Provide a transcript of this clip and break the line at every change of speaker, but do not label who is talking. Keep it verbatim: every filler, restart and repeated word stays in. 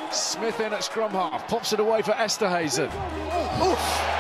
Smith in at scrum half, pops it away for Esterhuizen. Oof!